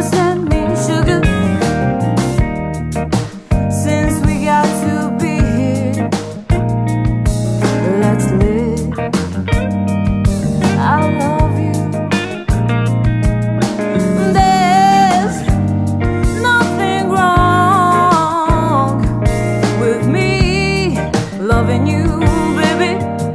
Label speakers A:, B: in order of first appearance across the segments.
A: understand me, sugar. Since we got to be here, let's live. I love you. There's nothing wrong with me loving you, baby,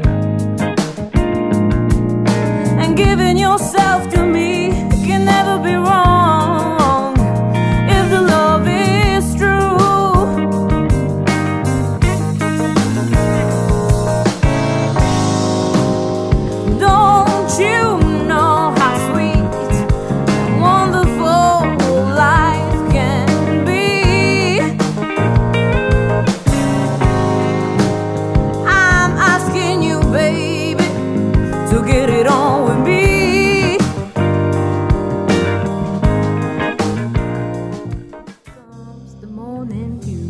A: and giving yourself to me. It can never be wrong if the love is true. Don't you know how sweet and wonderful life can be? I'm asking you, baby, to get it on with me. Comes the morning dew,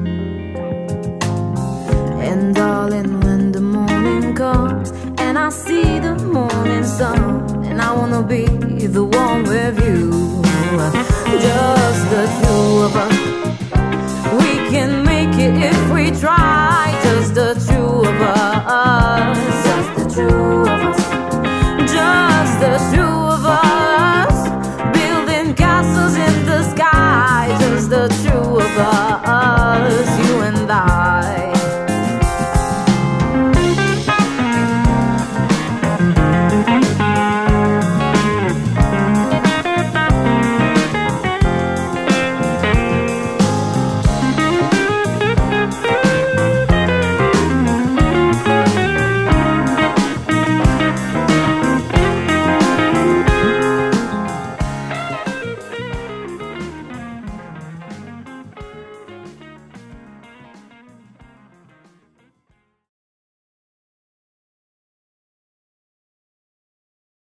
A: and darling, when the morning comes and I see the morning sun, and I wanna be the one with you, just the two of us. We can make it if we try.